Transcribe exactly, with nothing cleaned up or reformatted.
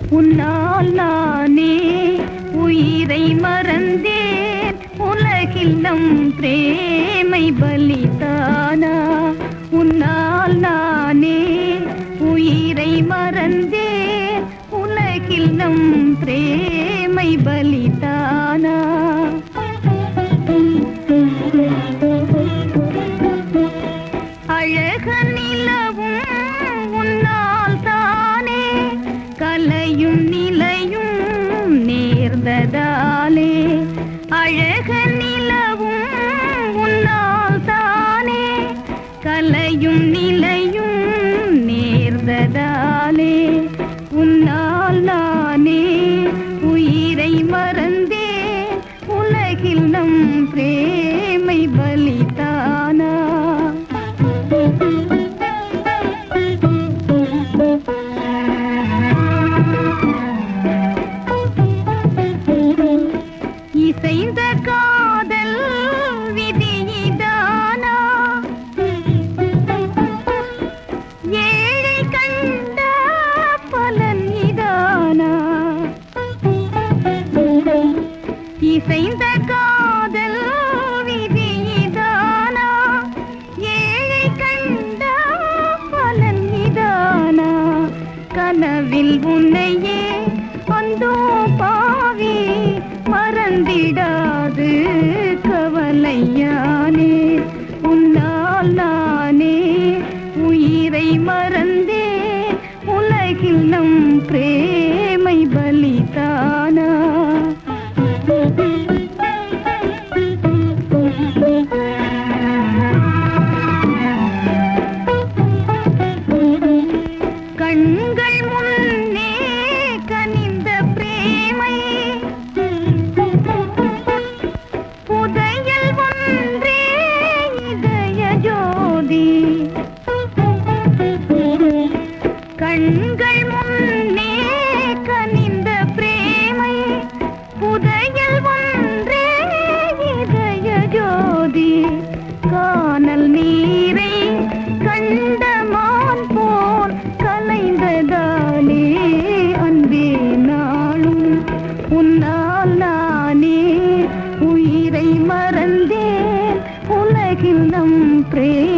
உன்னால் நானே உயிரை மறந்தேன். உலகில் நம் பிரேமை பலிதானா? உன்னால் நானே உயிரை மறந்தேன். உலகில் நம் பிரேமை பலிதானா? அழக நிலவும் உன்னால் தானே கலையும் நிலையும் நேர்ந்ததாலே. அழக நிலவும் உன்னால் தானே கலையும் நிலையும் நேர்ந்ததாலே. உன்னால் நானே உயிரை மறந்தேன். உலகில் நம் பிரேமை பலிதானா? இசைந்த காதல் விதியிதானா? ஏழை கண்ட பலன் இதானா? இசைந்த காதல் விதியிதானா? ஏழை கண்ட பலன் இதானா? கனவில் உன்னையே அந்தோ பாவி மறந்திடாது கவலையானே. உன்னால் நானே உயிரை மறந்தேன். உலகில் நம் பிரேமை பலிதானா? கண்கள் முன்னே கனிந்த பிரேமை புதையல் ஒன்றே இதய ஜோதி. கண்கள் முன்னே கனிந்த பிரேமை புதையல் ஒன்றே இதய ஜோதி. கானல் நீரை கண்டமான் போல் கலைந்ததாலே அன்பே நாளும். உன்னால் நானே உயிரை மறந்தேன். உலகில் நம் பிரே